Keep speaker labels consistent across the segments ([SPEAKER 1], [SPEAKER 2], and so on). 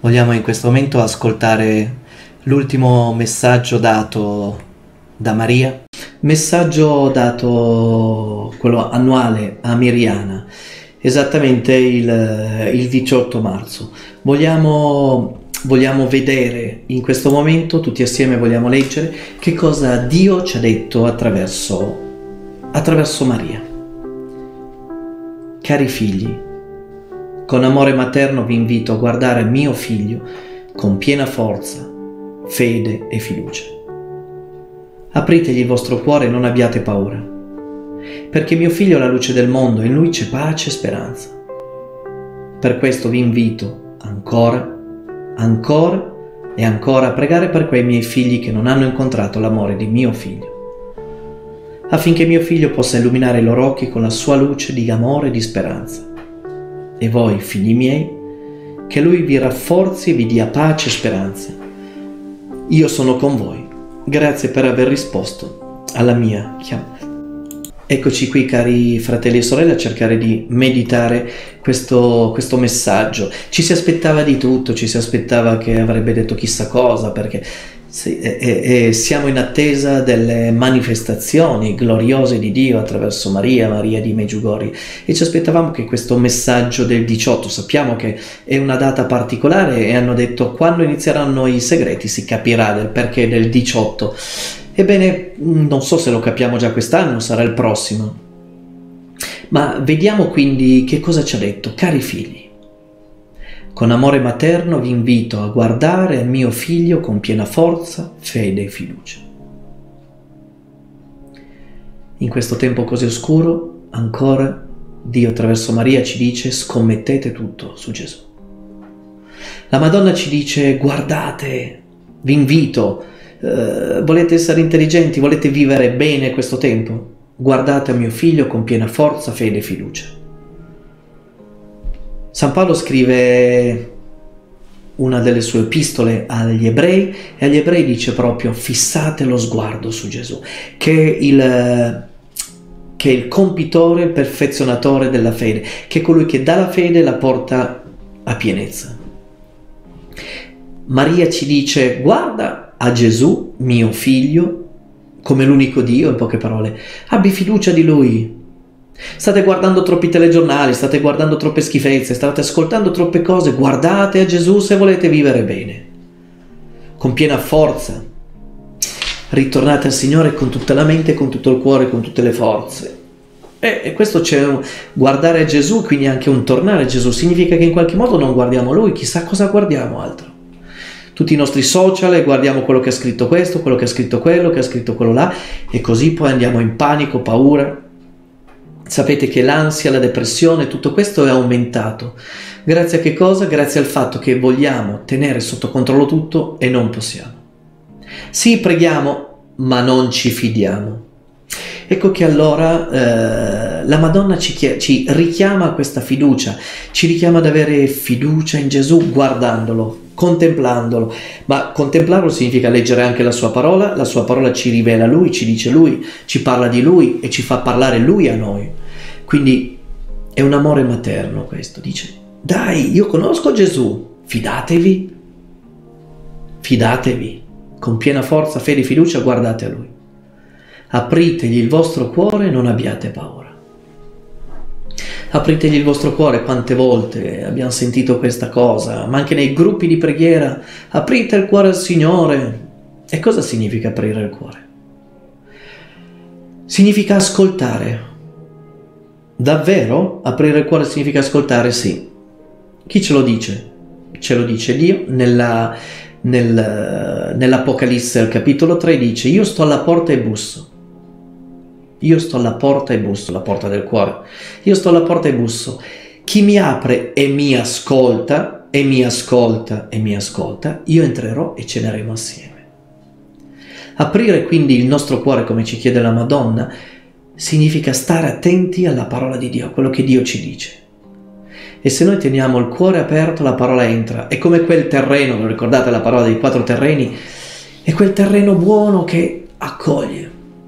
[SPEAKER 1] Vogliamo in questo momento ascoltare l'ultimo messaggio dato da Maria, messaggio dato, quello annuale a Miriana, esattamente il 18 marzo. Vogliamo vedere in questo momento, tutti assieme vogliamo leggere che cosa Dio ci ha detto attraverso Maria. Cari figli, con amore materno vi invito a guardare mio figlio con piena forza, fede e fiducia. Apritegli il vostro cuore e non abbiate paura, perché mio figlio è la luce del mondo e in lui c'è pace e speranza. Per questo vi invito ancora e ancora a pregare per quei miei figli che non hanno incontrato l'amore di mio figlio, affinché mio figlio possa illuminare i loro occhi con la sua luce di amore e di speranza. E voi, figli miei, che lui vi rafforzi e vi dia pace e speranza. Io sono con voi. Grazie per aver risposto alla mia chiamata. Eccoci qui, cari fratelli e sorelle, a cercare di meditare questo messaggio. Ci si aspettava di tutto, ci si aspettava che avrebbe detto chissà cosa, perché siamo in attesa delle manifestazioni gloriose di Dio attraverso Maria di Medjugorje, e ci aspettavamo che questo messaggio del 18, sappiamo che è una data particolare e hanno detto quando inizieranno i segreti si capirà del perché del 18. Ebbene, non so se lo capiamo già quest'anno, sarà il prossimo. Ma vediamo quindi che cosa ci ha detto. Cari figli, con amore materno vi invito a guardare mio figlio con piena forza, fede e fiducia. In questo tempo così oscuro, ancora Dio attraverso Maria ci dice: scommettete tutto su Gesù. La Madonna ci dice: guardate, vi invito, volete essere intelligenti, volete vivere bene questo tempo? Guardate a mio figlio con piena forza, fede e fiducia. San Paolo scrive una delle sue epistole agli ebrei, e agli ebrei dice proprio: fissate lo sguardo su Gesù, che è il compitore, il perfezionatore della fede, che è colui che dà la fede e la porta a pienezza. Maria ci dice: guarda a Gesù, mio figlio, come l'unico Dio, in poche parole, abbi fiducia di Lui. State guardando troppi telegiornali, state guardando troppe schifezze, state ascoltando troppe cose, guardate a Gesù se volete vivere bene. Con piena forza, ritornate al Signore con tutta la mente, con tutto il cuore, con tutte le forze. E questo guardare a Gesù, quindi anche un tornare a Gesù, significa che in qualche modo non guardiamo Lui, chissà cosa guardiamo altro. Tutti i nostri social e guardiamo quello che ha scritto questo, quello che ha scritto quello, che ha scritto quello là, e così poi andiamo in panico, paura. Sapete che l'ansia, la depressione, tutto questo è aumentato. Grazie a che cosa? Grazie al fatto che vogliamo tenere sotto controllo tutto e non possiamo. Sì, preghiamo, ma non ci fidiamo. Ecco che allora la Madonna ci richiama a questa fiducia, ci richiama ad avere fiducia in Gesù guardandolo, contemplandolo. Ma contemplarlo significa leggere anche la sua parola ci rivela Lui, ci dice Lui, ci parla di Lui e ci fa parlare Lui a noi. Quindi è un amore materno questo, dice: dai, io conosco Gesù, fidatevi, con piena forza, fede e fiducia guardate a Lui. Apritegli il vostro cuore e non abbiate paura. Apritegli il vostro cuore, quante volte abbiamo sentito questa cosa, ma anche nei gruppi di preghiera: aprite il cuore al Signore. E cosa significa aprire il cuore? Significa ascoltare. Davvero? Aprire il cuore significa ascoltare? Sì. Chi ce lo dice? Ce lo dice Dio nell'Apocalisse, al capitolo 3, dice: io sto alla porta e busso. Io sto alla porta e busso, la porta del cuore. Io sto alla porta e busso. Chi mi apre e mi ascolta, io entrerò e ceneremo assieme. Aprire quindi il nostro cuore, come ci chiede la Madonna, significa stare attenti alla parola di Dio, a quello che Dio ci dice. E se noi teniamo il cuore aperto, la parola entra. È come quel terreno, lo ricordate la parola dei 4 terreni? È quel terreno buono che accoglie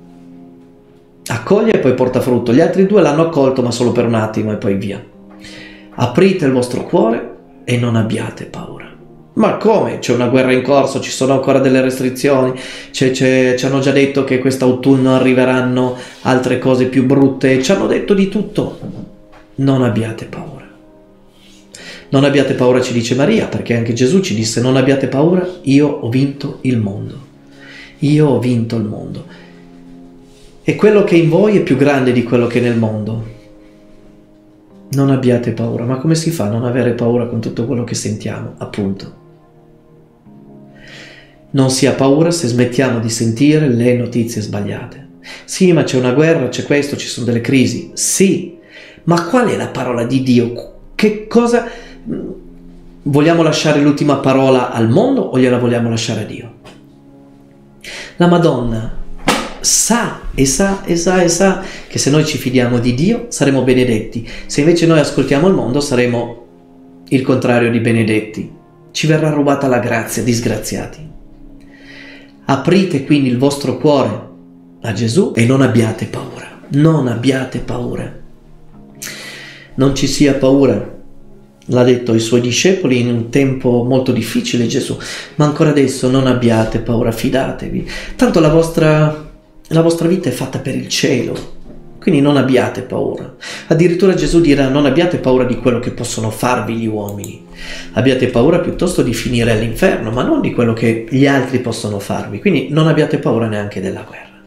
[SPEAKER 1] e poi porta frutto. Gli altri 2 l'hanno accolto, ma solo per un attimo e poi via. Aprite il vostro cuore e non abbiate paura. Ma come? C'è una guerra in corso, ci sono ancora delle restrizioni, ci hanno già detto che quest'autunno arriveranno altre cose più brutte, ci hanno detto di tutto. Non abbiate paura. Non abbiate paura, ci dice Maria, perché anche Gesù ci disse: non abbiate paura, io ho vinto il mondo. Io ho vinto il mondo. E quello che è in voi è più grande di quello che è nel mondo. Non abbiate paura. Ma come si fa a non avere paura con tutto quello che sentiamo? Appunto. Non si ha paura se smettiamo di sentire le notizie sbagliate. Sì, ma c'è una guerra, c'è questo, ci sono delle crisi. Sì, ma qual è la parola di Dio? Che cosa... Vogliamo lasciare l'ultima parola al mondo o gliela vogliamo lasciare a Dio? La Madonna sa che se noi ci fidiamo di Dio saremo benedetti. Se invece noi ascoltiamo il mondo saremo il contrario di benedetti. Ci verrà rubata la grazia, disgraziati. Aprite quindi il vostro cuore a Gesù e non abbiate paura. Non abbiate paura. Non ci sia paura. L'ha detto ai suoi discepoli in un tempo molto difficile Gesù. Ma ancora adesso non abbiate paura, fidatevi. Tanto la vostra vita è fatta per il cielo. Quindi non abbiate paura. Addirittura Gesù dirà: non abbiate paura di quello che possono farvi gli uomini. Abbiate paura piuttosto di finire all'inferno, ma non di quello che gli altri possono farvi. Quindi non abbiate paura neanche della guerra.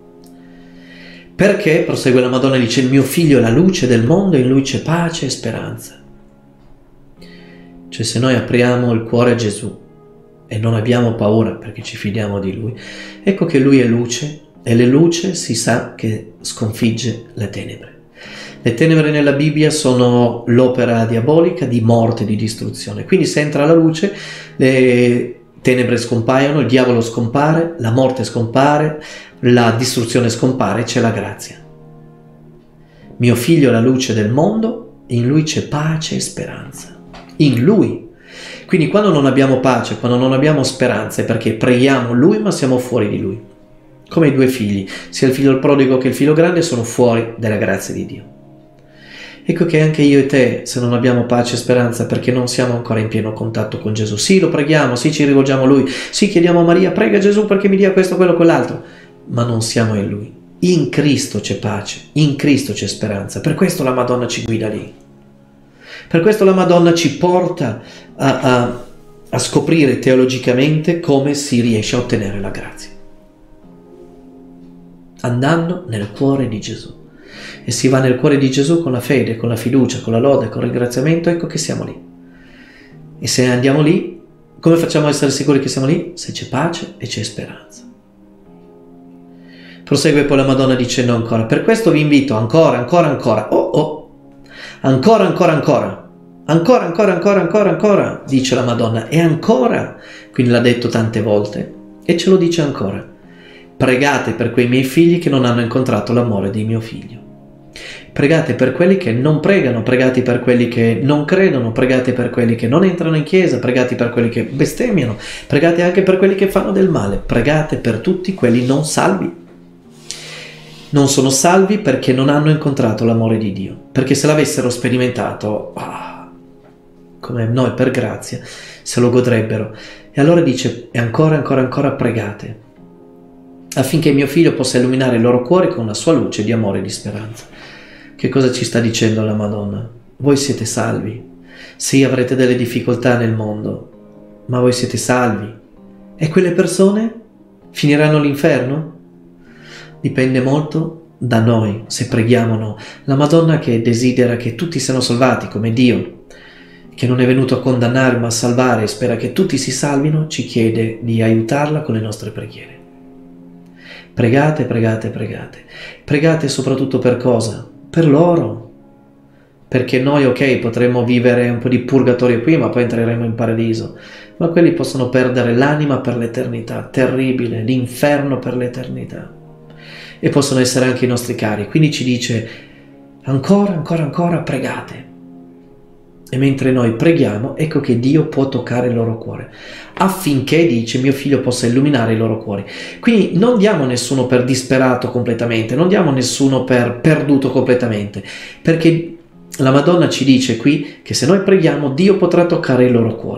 [SPEAKER 1] Perché, prosegue la Madonna, dice: il mio figlio è la luce del mondo, in lui c'è pace e speranza. Cioè, se noi apriamo il cuore a Gesù e non abbiamo paura perché ci fidiamo di lui, ecco che lui è luce. E la luce si sa che sconfigge le tenebre. Le tenebre nella Bibbia sono l'opera diabolica di morte, di distruzione. Quindi se entra la luce, le tenebre scompaiono, il diavolo scompare, la morte scompare, la distruzione scompare, c'è la grazia. Mio figlio è la luce del mondo, in lui c'è pace e speranza. In lui. Quindi quando non abbiamo pace, quando non abbiamo speranza, è perché preghiamo lui ma siamo fuori di lui. Come i due figli, sia il figlio prodigo che il figlio grande sono fuori dalla grazia di Dio. Ecco che anche io e te, se non abbiamo pace e speranza, perché non siamo ancora in pieno contatto con Gesù, sì, lo preghiamo, sì, ci rivolgiamo a Lui, sì, chiediamo a Maria, prega Gesù perché mi dia questo, quello, quell'altro, ma non siamo in Lui. In Cristo c'è pace, in Cristo c'è speranza, per questo la Madonna ci guida lì. Per questo la Madonna ci porta a scoprire teologicamente come si riesce a ottenere la grazia. Andando nel cuore di Gesù. E si va nel cuore di Gesù con la fede, con la fiducia, con la lode, con il ringraziamento, ecco che siamo lì. E se andiamo lì, come facciamo a essere sicuri che siamo lì? Se c'è pace e c'è speranza. Prosegue poi la Madonna dicendo ancora: per questo vi invito ancora, ancora, dice la Madonna, e ancora, quindi l'ha detto tante volte, e ce lo dice ancora. Pregate per quei miei figli che non hanno incontrato l'amore di mio figlio. Pregate per quelli che non pregano, pregate per quelli che non credono, pregate per quelli che non entrano in chiesa, pregate per quelli che bestemmiano, pregate anche per quelli che fanno del male, pregate per tutti quelli non salvi. Non sono salvi perché non hanno incontrato l'amore di Dio, perché se l'avessero sperimentato, come noi per grazia, se lo godrebbero. E allora dice: e ancora pregate, affinché mio figlio possa illuminare il loro cuore con la sua luce di amore e di speranza. Che cosa ci sta dicendo la Madonna? Voi siete salvi. Sì, avrete delle difficoltà nel mondo, ma voi siete salvi. E quelle persone finiranno all'inferno? Dipende molto da noi, se preghiamo o no. La Madonna, che desidera che tutti siano salvati come Dio, che non è venuto a condannare ma a salvare e spera che tutti si salvino, ci chiede di aiutarla con le nostre preghiere. Pregate, pregate, pregate. Pregate soprattutto per cosa? Per loro. Perché noi, ok, potremmo vivere un po' di purgatorio qui, ma poi entreremo in paradiso. Ma quelli possono perdere l'anima per l'eternità. Terribile, l'inferno per l'eternità. E possono essere anche i nostri cari. Quindi ci dice: ancora pregate. E mentre noi preghiamo, ecco che Dio può toccare il loro cuore, affinché, dice, mio figlio possa illuminare i loro cuori. Quindi non diamo nessuno per disperato completamente, non diamo nessuno per perduto completamente, perché la Madonna ci dice qui che se noi preghiamo, Dio potrà toccare i loro cuori.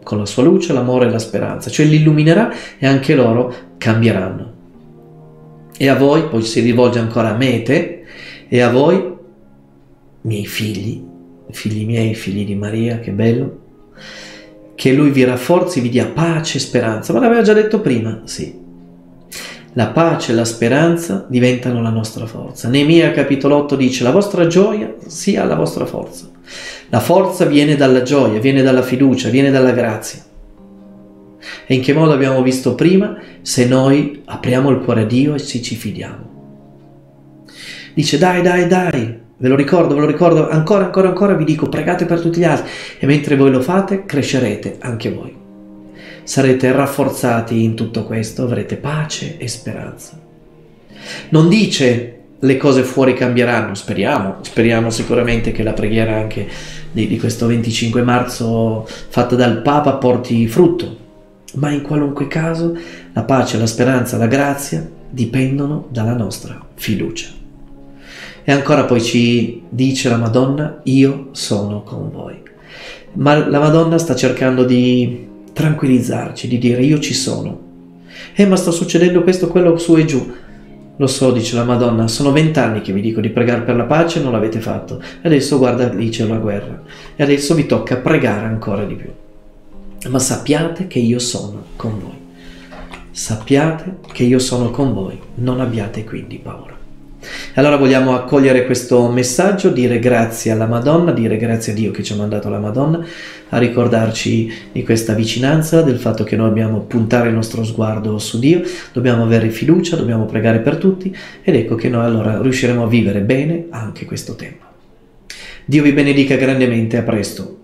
[SPEAKER 1] con la sua luce, l'amore e la speranza, cioè li illuminerà e anche loro cambieranno. E a voi, poi si rivolge ancora a me e te, e a voi, miei figli miei, figli di Maria, che bello, che Lui vi rafforzi, vi dia pace e speranza. Ma l'aveva già detto prima, sì. La pace e la speranza diventano la nostra forza. Neemia capitolo 8 dice: la vostra gioia sia la vostra forza. La forza viene dalla gioia, viene dalla fiducia, viene dalla grazia. E in che modo abbiamo visto prima? Se noi apriamo il cuore a Dio e ci fidiamo. Dice: dai, ve lo ricordo, ancora vi dico, pregate per tutti gli altri, e mentre voi lo fate, crescerete anche voi. Sarete rafforzati in tutto questo, avrete pace e speranza. Non dice le cose fuori cambieranno, speriamo sicuramente che la preghiera anche di questo 25 marzo fatta dal Papa porti frutto, ma in qualunque caso la pace, la speranza, la grazia dipendono dalla nostra fiducia. E ancora poi ci dice la Madonna: io sono con voi. Ma la Madonna sta cercando di tranquillizzarci, di dire: io ci sono. Ma sta succedendo questo, quello, su e giù. Lo so, dice la Madonna, sono 20 anni che vi dico di pregare per la pace e non l'avete fatto. E adesso guarda, lì c'è la guerra. E adesso vi tocca pregare ancora di più. Ma sappiate che io sono con voi. Sappiate che io sono con voi. Non abbiate quindi paura. Allora vogliamo accogliere questo messaggio, dire grazie alla Madonna, dire grazie a Dio che ci ha mandato la Madonna, a ricordarci di questa vicinanza, del fatto che noi dobbiamo puntare il nostro sguardo su Dio, dobbiamo avere fiducia, dobbiamo pregare per tutti, ed ecco che noi allora riusciremo a vivere bene anche questo tempo. Dio vi benedica grandemente, a presto.